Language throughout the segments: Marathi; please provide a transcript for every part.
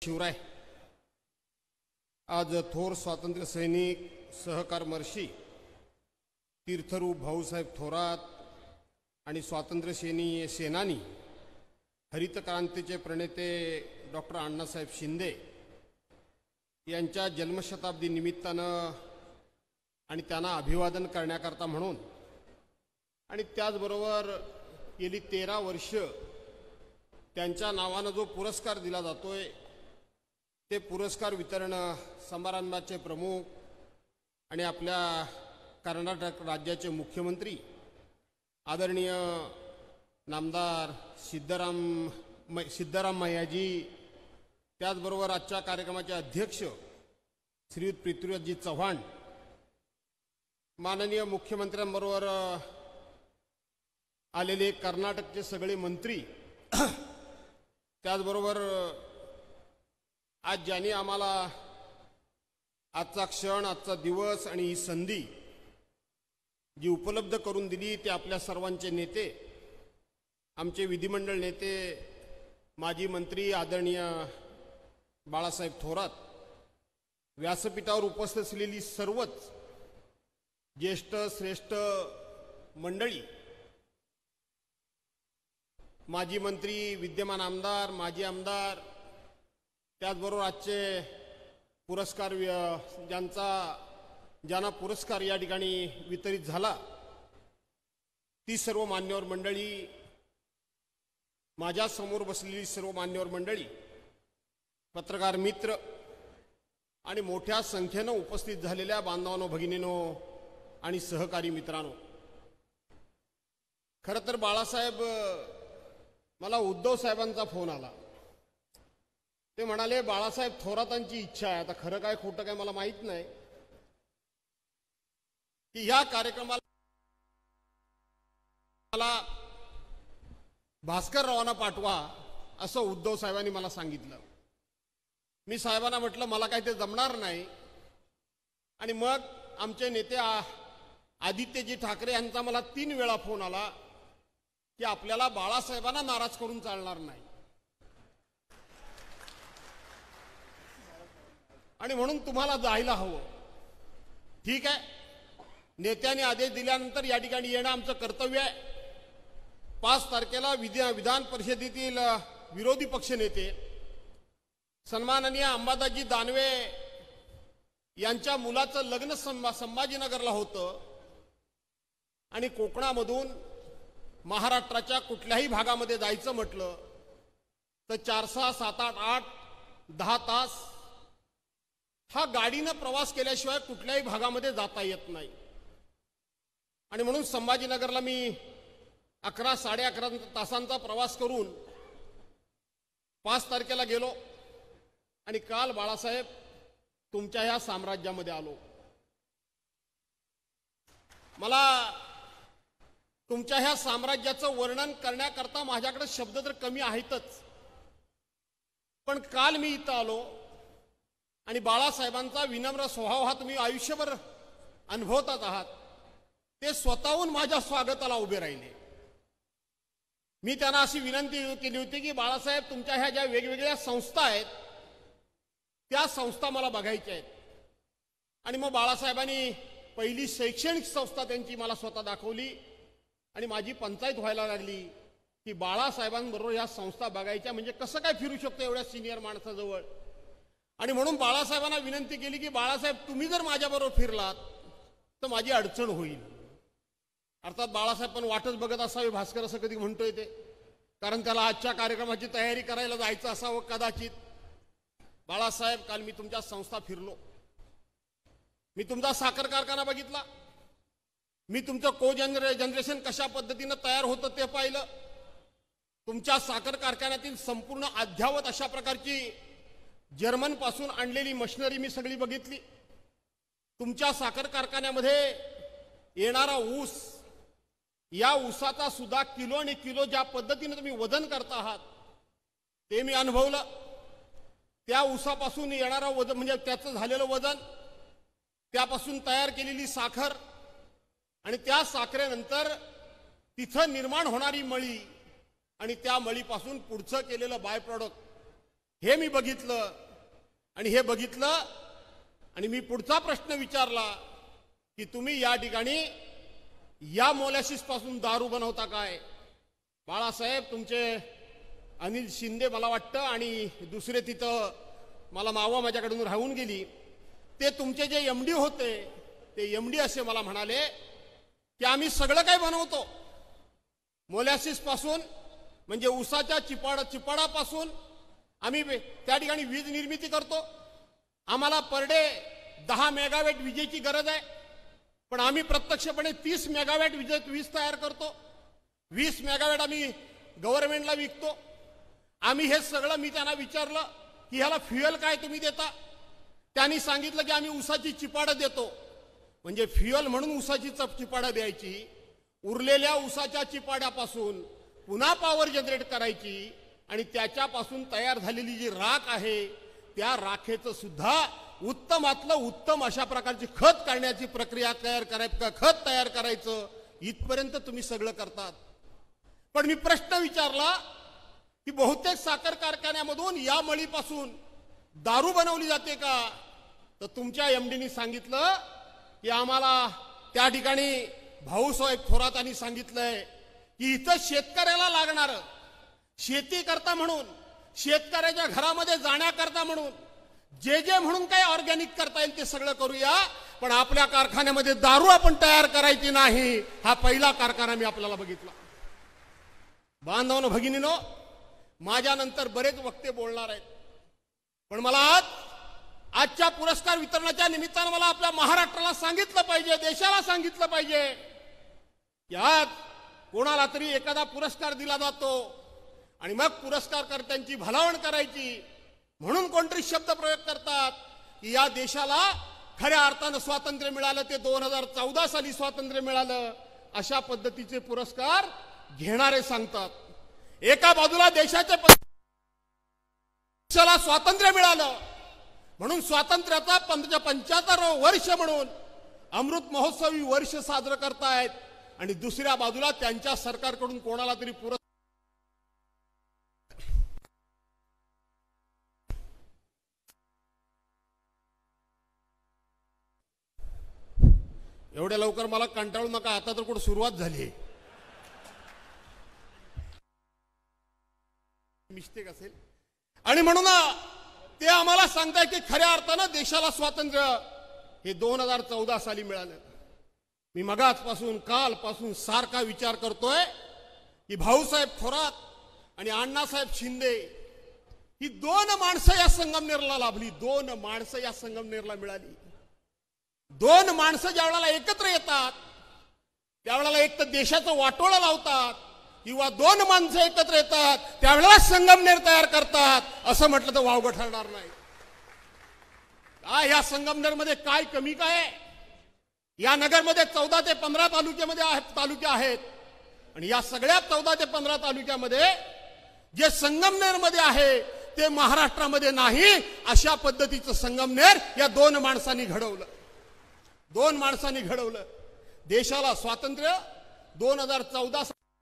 शिवराय आज थोर स्वातंत्र्य सैनिक सहकारमर्षी तीर्थरूप भाऊसाहेब थोरात आणि स्वातंत्र्य सेनानी हरित क्रांतीचे प्रणेते डॉक्टर अण्णासाहेब शिंदे यांच्या जन्मशताब्दी निमित्तानं आणि त्यांना अभिवादन करण्याकरता म्हणून आणि त्याचबरोबर गेली 13 वर्ष त्यांच्या नावानं जो पुरस्कार दिला जातोय ते पुरस्कार वितरण समारंभाचे प्रमुख आणि आपल्या कर्नाटक राज्याचे मुख्यमंत्री आदरणीय नामदार सिद्धराम मैयाजी, त्याचबरोबर आजच्या कार्यक्रमाचे अध्यक्ष श्रीयुत पृथ्वीराजजी चव्हाण, माननीय मुख्यमंत्र्यांबरोबर आलेले कर्नाटकचे सगळे मंत्री, त्याचबरोबर आज ज्यांनी आम्हाला आजचा क्षण, आजचा दिवस आणि ही संधी जी उपलब्ध करून दिली ते आपल्या सर्वांचे नेते, आमचे विधिमंडळ नेते, माजी मंत्री आदरणीय बाळासाहेब थोरात, व्यासपीठावर उपस्थित असलेली सर्वच ज्येष्ठ श्रेष्ठ मंडळी, माजी मंत्री, विद्यमान आमदार, माजी आमदार, त्याचबरोबर आजचे पुरस्कार ज्यांना पुरस्कार या ठिकाणी वितरित झाला ती सर्व मान्यवर मंडळी, माझ्या समोर बसलेली सर्व मान्यवर मंडळी, पत्रकार मित्र आणि मोठ्या संख्येनं उपस्थित झालेल्या बांधवांनो, भगिनींनो आणि सहकारी मित्रांनो, खरं तर बाळासाहेब, मला उद्धव साहेबांचा फोन आला. ते म्हणाले बाळासाहेब थोरातांची इच्छा आहे, आता खरं काय खोटं काय मला माहित नाही, की या कार्यक्रमाला भास्कररावांना पाठवा असं उद्धव साहेबांनी मला सांगितलं. मी साहेबांना म्हटलं मला काही ते जमणार नाही. आणि मग आमचे नेते आदित्यजी ठाकरे यांचा मला 3 वेळा फोन आला की आपल्याला बाळासाहेबांना नाराज करून चालणार नाही, आणि म्हणून तुम्हाला जायला हवं. ठीक आहे, नेत्यांनी आदेश दिल्यानंतर या ठिकाणी येणं आमचं कर्तव्य आहे. 5 तारखेला विधान परिषदेतील विरोधी पक्षनेते सन्माननीय अंबादासजी दानवे यांच्या मुलाचं लग्न संभाजीनगरला होतं आणि कोकणामधून महाराष्ट्राच्या कुठल्याही भागामध्ये जायचं म्हटलं तर 4, 6, 7, 8, 10 तास हा गाडीनं प्रवास केल्याशिवाय कुठल्याही भागामध्ये जाता येत नाही. आणि म्हणून संभाजीनगरला मी 11, 11.5 तासांचा प्रवास करून 5 तारखेला गेलो आणि काल बाळासाहेब तुमच्या ह्या साम्राज्यामध्ये आलो. मला तुमच्या ह्या साम्राज्याचं वर्णन करण्याकरता माझ्याकडे शब्द तर कमी आहेतच, पण काल मी इथं आलो आणि बाळासाहेबांचा विनम्र स्वभाव हा तुम्ही आयुष्यभर अनुभवतात आहात, ते स्वतःहून माझ्या स्वागताला उभे राहिले. मी त्यांना अशी विनंती केली होती की बाळासाहेब तुमच्या ह्या ज्या वेगवेगळ्या संस्था आहेत त्या संस्था मला बघायच्या आहेत. आणि मग बाळासाहेबांनी पहिली शैक्षणिक संस्था त्यांची मला स्वतः दाखवली आणि माझी पंचायत व्हायला लागली की बाळासाहेबांबरोबर ह्या संस्था बघायच्या, म्हणजे कसं काय फिरू शकतो एवढ्या सिनियर माणसाजवळ. आणि म्हणून बाळासाहेबांना विनंती केली की बाळासाहेब तुम्ही जर माझ्याबरोबर फिरलात तर माझी अडचण होईल. अर्थात बाळासाहेब पण वाटच बघत असावे भास्कर असं कधी म्हणतोय ते, कारण त्याला आजच्या कार्यक्रमाची तयारी करायला जायचं असावं कदाचित. बाळासाहेब काल मी तुमच्या संस्था फिरलो, मी तुमचा साखर कारखाना बघितला, मी तुमचं जनरेशन कशा पद्धतीनं तयार होतं ते पाहिलं. तुमच्या साखर कारखान्यातील संपूर्ण अद्यावत अशा प्रकारची जर्मन पासून आणलेली मशिनरी मी सगळी बघितली. तुमच्या साखर कारखान्यामध्ये येणारा ऊस, या ऊसाचा सुद्धा किलो आणि किलो ज्या पद्धतीने तुम्ही वजन करता आहात ते मी अनुभवलं. त्या ऊसापासून येणारा वजन म्हणजे त्याचं झालेलं वजन, त्यापासून तयार केलेली साखर आणि त्या साखरेनंतर तिथं निर्माण होणारी मळी आणि त्या मळीपासून पुढचं केलेलं बाय प्रॉडक्ट हे मी बघितलं आणि मी पुढचा प्रश्न विचारला की तुम्ही या ठिकाणी या मोलॅसिस पासून दारू बनवता काय? बाळासाहेब, तुमचे अनिल शिंदे मला वाटतं आणि दुसरे तिथं मला मावा माझ्याकडून राहून गेली, ते तुमचे जे एमडी होते ते एमडी असे मला म्हणाले की आम्ही सगळं काही बनवतो मोलॅसिस पासून, म्हणजे ऊसाच्या चिपाडापासून आम्ही त्या ठिकाणी वीज निर्मिती करतो. आम्हाला पर डे 10 मेगावॅट विजेची गरज आहे, पण आम्ही प्रत्यक्षपणे 30 मेगावॅट वीज तयार करतो. 20 मेगावॅट आम्ही गव्हर्नमेंटला विकतो. आम्ही हे सगळं, मी त्यांना विचारलं की ह्याला फ्युएल काय तुम्ही देता? त्यांनी सांगितलं की आम्ही ऊसाची चिपाडं देतो. म्हणजे फ्युएल म्हणून ऊसाची चिपाडं द्यायची, उरलेल्या ऊसाच्या चिपाड्यापासून पुन्हा पॉवर जनरेट करायची आणि त्याच्यापासून तयार झालेली जी राख आहे त्या राखेचं सुद्धा उत्तमातलं उत्तम अशा प्रकारची खत काढण्याची प्रक्रिया खत तयार करायचं, इथपर्यंत तुम्ही सगळं करतात. पण मी प्रश्न विचारला की बहुतेक साखर कारखान्यामधून या मळीपासून दारू बनवली जाते का? तर तुमच्या एमडीनी सांगितलं की आम्हाला त्या ठिकाणी भाऊसाहेब थोरातांनी सांगितलंय की इथं शेतकऱ्याला लागणारं, शेती करता म्हणून, शेतकऱ्याच्या घरामध्ये जाण्याकरता म्हणून जे म्हणून काय ऑर्गॅनिक करता येईल ते सगळं करूया, पण आपल्या कारखान्यामध्ये दारू आपण तयार करायची नाही. हा पहिला कारखाना मी आपल्याला बघितला. बांधवांनो, भगिनीनो, माझ्यानंतर बरेच वक्ते बोलणार आहेत, पण मला आजच्या पुरस्कार वितरणाच्या निमित्तानं मला आपल्या महाराष्ट्राला सांगितलं पाहिजे, देशाला सांगितलं पाहिजे, यात कोणाला तरी एखादा पुरस्कार दिला जातो आणि मग पुरस्कारकर्त्यांची भलावण करायची म्हणून कोणतरी शब्द प्रयोग करतात की या देशाला खऱ्या अर्थानं स्वातंत्र्य मिळालं ते 2014 साली स्वातंत्र्य मिळालं, अशा पद्धतीचे पुरस्कार घेणारे सांगतात. एका बाजूला देशाच्या देशाला स्वातंत्र्य मिळालं म्हणून स्वातंत्र्याचा 75वं वर्ष म्हणून अमृत महोत्सवी वर्ष साजरं करतायत आणि दुसऱ्या बाजूला त्यांच्या सरकारकडून कोणाला तरी एवढ्या लवकर मला कंटाळू नका, आता तर कुठं सुरुवात झाली, मिस्टेक असेल. आणि म्हणून ते आम्हाला सांगताय की खऱ्या अर्थानं देशाला स्वातंत्र्य हे 2014 साली मिळालं. मी मगाचपासून कालपासून सारखा विचार करतोय की भाऊसाहेब थोरात आणि अण्णासाहेब शिंदे ही 2 माणसं या संगमनेरला लाभली, 2 माणसं या संगमनेरला मिळाली. 2 माणसं ज्या वेळेला एकत्र येतात त्यावेळेला एक तर देशाचं वाटोळं लावतात किंवा 2 माणसं एकत्र येतात त्यावेळेला संगमनेर तयार करतात, असं म्हटलं तर वावगं ठरणार नाही. या संगमनेरमध्ये काय कमी काय? या नगरमध्ये 14 ते 15 तालुके आहेत आणि या सगळ्या 14 ते 15 तालुक्यामध्ये जे संगमनेरमध्ये आहे ते महाराष्ट्रामध्ये नाही, अशा पद्धतीचं संगमनेर या 2 माणसांनी घडवलं. 2 माणसांनी घडवलं. देशाला स्वातंत्र्य 2014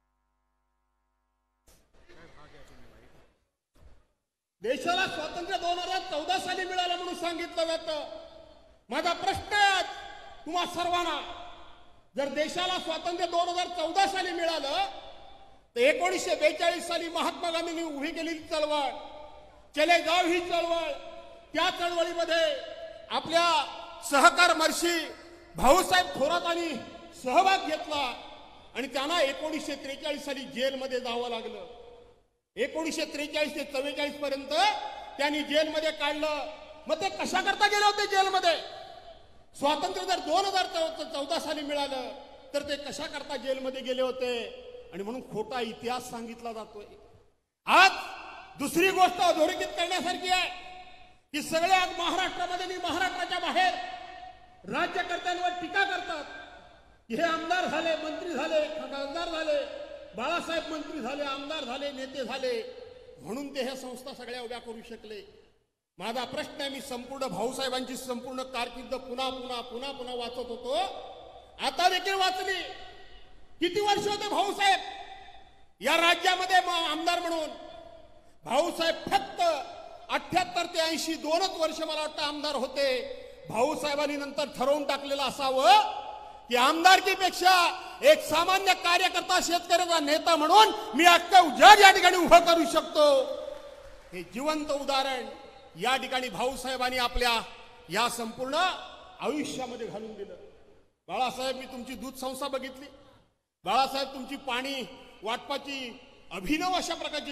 देशाला स्वातंत्र्य 2014 साली मिळालं म्हणून सांगितलं जातं. माझा प्रश्न आहे तुम्हा सर्वांना, जर देशाला स्वातंत्र्य 2014 साली मिळालं तर 1942 साली महात्मा गांधींनी उभी केलेली चळवळ, चले जाव ही चळवळ, त्या चळवळीमध्ये आपल्या सहकार महर्षी भाऊसाहेब थोरातांनी सहभाग घेतला आणि त्यांना 1943 साली जेलमध्ये जावं लागलं. 1943 ते 44 पर्यंत त्यांनी जेलमध्ये काढलं. मग ते कशा करता गेले होते जेलमध्ये? स्वातंत्र्य जर 2014 साली मिळालं तर ते कशा करता जेलमध्ये गेले होते? आणि म्हणून खोटा इतिहास सांगितला जातोय. आज दुसरी गोष्ट अधोरेखित करण्यासारखी आहे की सगळे आज महाराष्ट्रामध्ये आणि महाराष्ट्राच्या बाहेर राज्यकर्त्यांवर टीका करतात की हे आमदार झाले, मंत्री झाले, खासदार झाले, बाळासाहेब मंत्री झाले, आमदार झाले, नेते झाले म्हणून ते ह्या संस्था सगळ्या उभ्या करू शकले. माझा प्रश्न आहे, मी संपूर्ण भाऊसाहेबांची संपूर्ण कारकीर्द पुन्हा पुन्हा वाचत होतो, आता देखील वाचली. किती वर्ष होते भाऊसाहेब या राज्यामध्ये आमदार म्हणून? भाऊसाहेब फक्त 78 ते 80 2च वर्ष मला वाटतं आमदार होते. भाऊसाहेबांनी नंतर ठरवून टाकलेलं असावं की आमदारकीपेक्षा एक सामान्य कार्यकर्ता, शेतकऱ्याचा नेता म्हणून मी अख्खं जग या ठिकाणी उभं करू शकतो. हे जिवंत उदाहरण या ठिकाणी भाऊसाहेबांनी आपल्या या संपूर्ण आयुष्यामध्ये घालून दिलं. बाळासाहेब, मी तुमची दूध संस्था बघितली. बाळासाहेब, तुमची पाणी वाटपाची अभिनव अशा प्रकारची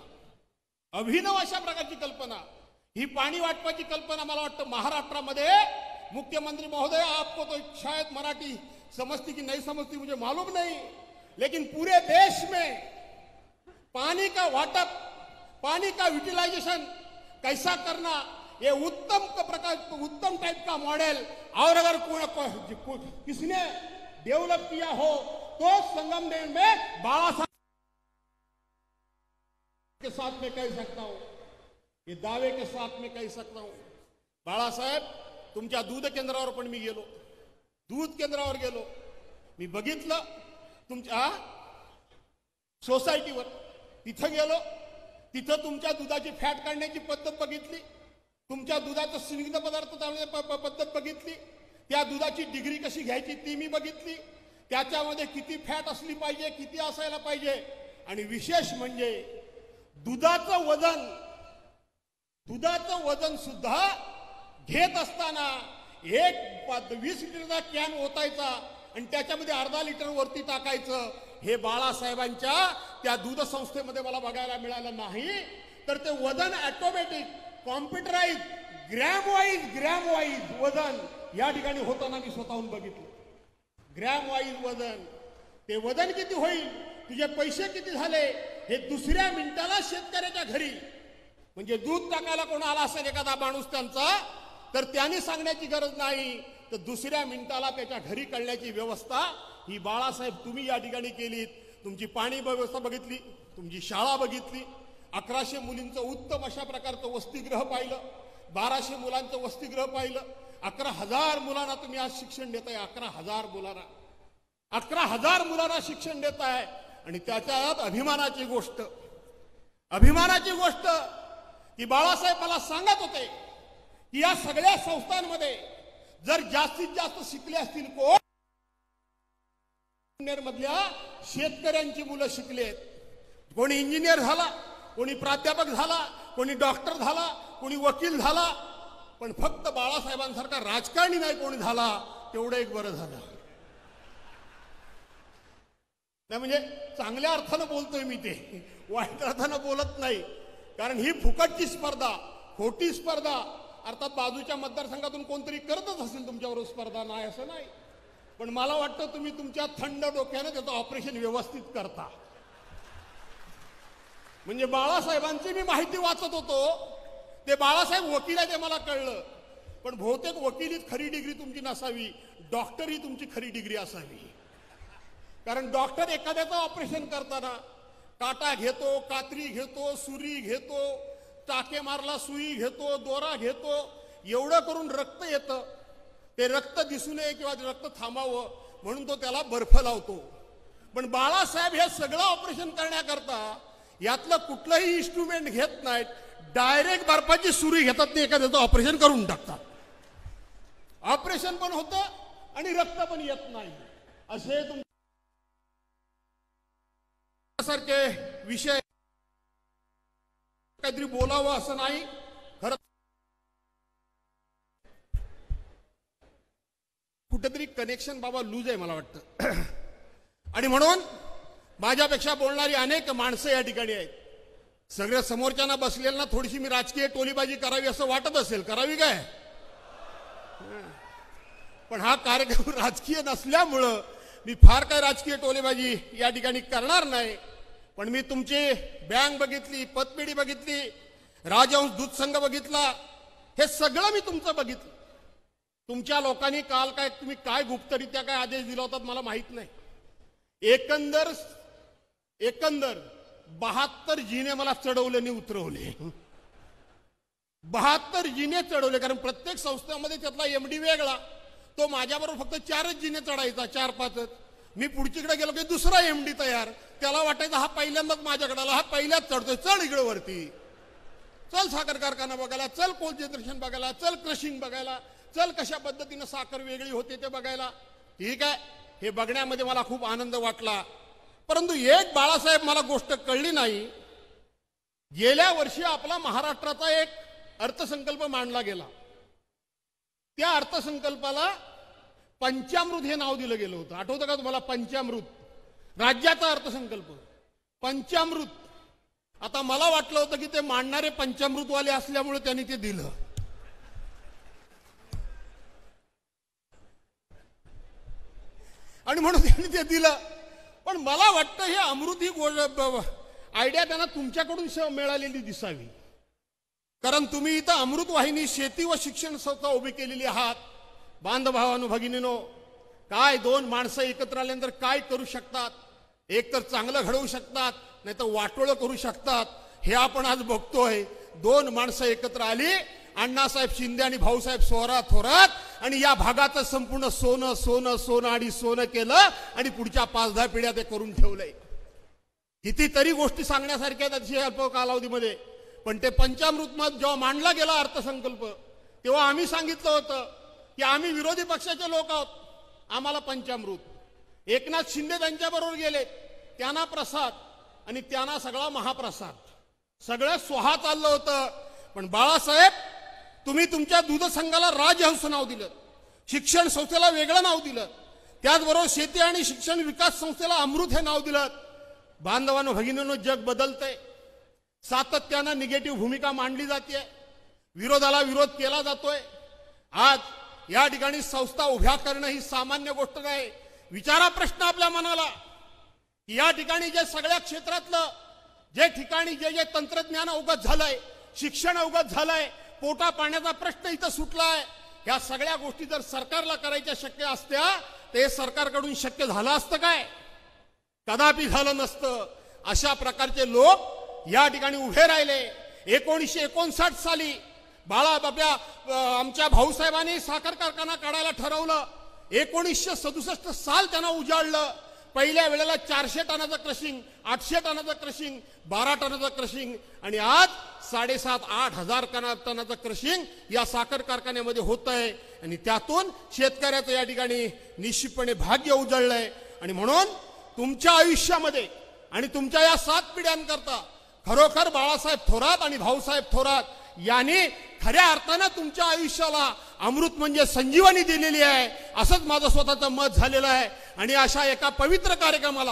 कल्पना, ही पाणी वाटपाची कल्पना मला वाटतं महाराष्ट्रामध्ये मुख्यमंत्री महोदय, आपको तो शायद मराठी समझती कि नहीं समझती मुझे मालूम नहीं, लेकिन पूरे देश में पानी का वाटप, पानी का यूटिलाइजेशन कैसा करना, ये उत्तम टाइप का मॉडल और अगर किसने डेवलप किया हो तो संगमनेर में बाळासाहेब के साथ में कह सकता हूं, ये दावे के साथ में कह सकता हूं. बाळासाहेब, तुमच्या दूध केंद्रावर पण मी गेलो. मी बघितलं तुमच्या सोसायटीवर. तिथं गेलो, तिथं तुमच्या दुधाची फॅट काढण्याची पद्धत बघितली, तुमच्या दुधाचं स्निग्ध पदार्थ पद्धत बघितली, त्या दुधाची डिग्री कशी घ्यायची ती मी बघितली, त्याच्यामध्ये किती फॅट असली पाहिजे, किती असायला पाहिजे. आणि विशेष म्हणजे दुधाचं वजन सुद्धा घेत असताना 20 लिटरचा कॅन ओतायचा आणि त्याच्यामध्ये अर्धा लिटर वरती टाकायचं. हे बाळासाहेबांच्या त्या दूध संस्थेमध्ये मला बघायला मिळालं नाही. तर ते वजन ऑटोमॅटिक कॉम्प्युटराइज ग्रॅम वाईज वजन या ठिकाणी होताना मी स्वतःहून बघितलं. ग्रॅम वाईज वजन, ते वजन किती होईल, तुझे पैसे किती झाले, हे दुसऱ्या मिनिटाला शेतकऱ्याच्या घरी, म्हणजे दूध टाकायला कोण आला असेल एखादा माणूस त्यांचा, तर त्यांनी सांगण्याची गरज नाही, तर दुसऱ्या मिनिटाला त्याच्या घरी कळण्याची व्यवस्था ही बाळासाहेब तुम्ही या ठिकाणी केलीत. तुमची पाणी व्यवस्था बघितली, तुमची शाळा बघितली, 1100 मुलींचं उत्तम अशा प्रकारचं वसतिगृह पाहिलं, 1200 मुलांचं वसतिगृह पाहिलं, 11,000 मुलांना तुम्ही आज शिक्षण देताय. 11,000 मुलांना शिक्षण देताय. आणि त्याच्यात अभिमानाची गोष्ट की बाळासाहेब मला सांगत होते की या सगळ्या संस्थांमध्ये जर जास्तीत जास्त शिकले असतील कोण, मधल्या शेतकऱ्यांची मुलं शिकलेत. कोणी इंजिनियर झाला, कोणी प्राध्यापक झाला, कोणी डॉक्टर झाला, कोणी वकील झाला, पण फक्त बाळासाहेबांसारखा राजकारणी नाही कोणी झाला. तेवढं एक बरं झालं. नाही म्हणजे चांगल्या अर्थानं बोलतोय मी, ते वाईट अर्थानं बोलत नाही. कारण ही फुकटची स्पर्धा, खोटी स्पर्धा, अर्थात बाजूच्या मतदारसंघातून कोणतरी करतच असेल तुमच्यावर स्पर्धा, नाही असं नाही. पण मला वाटतं तुम्ही तुमच्या थंड डोक्याने त्याचं ऑपरेशन व्यवस्थित करता. म्हणजे बाळासाहेबांची मी माहिती वाचत होतो, ते बाळासाहेब वकील आहे ते मला कळलं. पण बहुतेक वकिलीत खरी डिग्री तुमची नसावी, डॉक्टर ही तुमची खरी डिग्री असावी. कारण डॉक्टर एखाद्याचं ऑपरेशन करताना काटा घेतो, कात्री घेतो, सुरी घेतो, टाके मारला सुई घेतो, दोरा घेतो, एवढं करून रक्त येतं. ते रक्त दिसू नये किंवा रक्त थांबावं म्हणून तो त्याला बर्फ लावतो. पण बाळासाहेब हे सगळं ऑपरेशन करण्याकरता यातलं कुठलंही इन्स्ट्रुमेंट घेत नाहीत, डायरेक्ट बर्फाची सुरी घेतात, ते एखाद्याचं ऑपरेशन करून टाकतात. ऑपरेशन पण होतं आणि रक्त पण येत नाही. असे सारखे विषय काहीतरी बोलावं असं नाही. खरं कुठेतरी कनेक्शन बाबा लूज आहे मला वाटतं. आणि म्हणून माझ्यापेक्षा बोलणारी अनेक माणसं या ठिकाणी आहेत. सगळ्या समोरच्यांना बसलेल्यांना थोडीशी मी राजकीय टोलीबाजी करावी असं वाटत असेल, करावी काय? पण हा कार्यक्रम राजकीय नसल्यामुळं मी फार काय राजकीय टोलेबाजी या ठिकाणी करणार नाही. पण मी तुमची बँक बघितली, पतपेढी बघितली, राजहंस दूध संघ बघितला, हे सगळं मी तुमचं बघितलं. तुमच्या लोकांनी काल काय तुम्ही काय गुप्तरित्या काय आदेश दिला होता मला माहित नाही. एकंदर 72 जिने मला चढवले आणि उतरवले. 72 जिने चढवले. कारण प्रत्येक संस्थेमध्ये त्यातला एमडी वेगळा, तो माझ्याबरोबर फक्त 4च जिने चढायचा, 4-5च. मी पुढचीकडे गेलो की दुसरा एमडी तयार. त्याला वाटायचं हा पहिल्यांदाच माझ्याकडे आला, हा पहिल्याच चढतोय, चढ इकडे वरती. चल साखर कारखाना बघायला, चल कोल जनरेशन बघायला, चल क्रशिंग बघायला, चल कशा पद्धतीनं साखर वेगळी होते ते बघायला. ठीक आहे, हे बघण्यामध्ये मला खूप आनंद वाटला. परंतु एक बाळासाहेब मला गोष्ट कळली नाही. गेल्या वर्षी आपला महाराष्ट्राचा एक अर्थसंकल्प मांडला गेला. त्या अर्थसंकल्पाला पंचामृत हे नाव दिलं गेलं होतं. आठवतं का तुम्हाला? पंचामृत, राज्याचा अर्थसंकल्प पंचामृत. आता मला वाटलं होतं की ते मांडणारे पंचामृतवाले असल्यामुळे त्यांनी ते दिलं. आणि म्हणून त्यांनी ते दिलं. पण मला वाटतं हे अमृत ही आयडिया त्यांना तुमच्याकडून मिळालेली दिसावी. कारण तुम्ही इथं अमृत वाहिनी शेती व शिक्षण संस्था उभी केलेली आहात. बांधभावानो भगिनीनो, काय दोन माणसं एकत्र आल्यानंतर काय करू शकतात? एक तर चांगलं घडवू शकतात, नाही तर वाटोळं करू शकतात. हे आपण आज बघतोय. दोन माणसं एकत्र आली, अण्णासाहेब शिंदे आणि भाऊसाहेब थोरात, आणि या भागाचं संपूर्ण सोनं सोनं सोनं आणि सोनं केलं आणि पुढच्या 5-10 पिढ्या ते करून ठेवलंय. कितीतरी गोष्टी सांगण्यासारख्या आहेत अतिशय अल्प कालावधीमध्ये. पण ते पंचामृत मत जेव्हा मांडला गेला अर्थसंकल्प, तेव्हा आम्ही सांगितलं होतं की आम्ही विरोधी पक्षाचे लोक आहोत, आम्हाला पंचामृत. एकनाथ शिंदे त्यांच्याबरोबर गेले, त्यांना प्रसाद आणि त्यांना सगळा महाप्रसाद, सगळं स्वहा चाललं होतं. पण बाळासाहेब, तुम्ही तुमच्या दूध संघाला राजहंस नाव दिलं, शिक्षण संस्थेला वेगळं नाव दिलं, त्याचबरोबर शेती आणि शिक्षण विकास संस्थेला अमृत हे नाव दिलं. बांधवांनो भगिनींनो, जग बदलतंय. सातत्यानं निगेटिव्ह भूमिका मांडली जाते, विरोधाला विरोध केला जातोय. आज या ठिकाणी संस्था उभ्या करणं ही सामान्य गोष्ट नाही. विचारा प्रश्न आपल्या मनाला, या ठिकाणी जे सगळ्या क्षेत्रातलं जे ठिकाणी जे जे तंत्रज्ञान अवगत झालंय, शिक्षण अवगत झालंय, पोटा पाण्याचा प्रश्न इथं सुटलाय, ह्या सगळ्या गोष्टी जर सरकारला करायच्या शक्य असत्या ते सरकारकडून शक्य झालं असतं काय? कदापि झालं नसतं. अशा प्रकारचे लोक या ठिकाणी उभे राहिले. 1959 साली बाळाबाब्या आमच्या भाऊसाहेबांनी साखर कारखाना काढायला ठरवलं. 1967 साल त्यांना उजाडलं. पहिल्या वेळेला 400 टनाचं क्रशिंग, 800 टनाचं क्रशिंग, 12 टनाचं क्रशिंग, आणि आज 7,500-8 हजार टनाचं क्रशिंग या साखर कारखान्यामध्ये होत आहे. आणि त्यातून शेतकऱ्याचं या ठिकाणी निश्चितपणे भाग्य उजळलंय. आणि म्हणून तुमच्या आयुष्यामध्ये आणि तुमच्या या 7 पिढ्यांकरता खरोखर बाळासाहेब थोरात आणि भाऊसाहेब थोरात यांनी खऱ्या अर्थानं तुमच्या आयुष्याला अमृत म्हणजे संजीवनी दिलेली आहे, असंच माझं स्वतःचं मत झालेलं आहे. आणि अशा एका पवित्र कार्यक्रमाला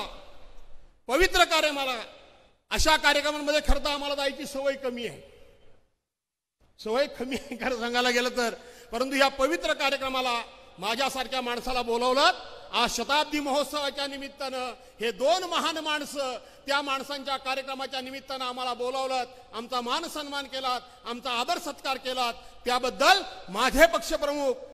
अशा कार्यक्रमांमध्ये खरं तर आम्हाला जायची सवय कमी आहे, खरं सांगायला गेलं तर. परंतु या पवित्र कार्यक्रमाला माझ्यासारख्या माणसाला बोलावलं. आज शताब्दी महोत्सवाच्या निमित्तानं हे 2 महान माणसं, त्या माणसांच्या कार्यक्रमाच्या निमित्तानं आम्हाला बोलावलं, आमचा मान सन्मान केलात, आमचा आदर सत्कार केलात, त्याबद्दल माझे पक्षप्रमुख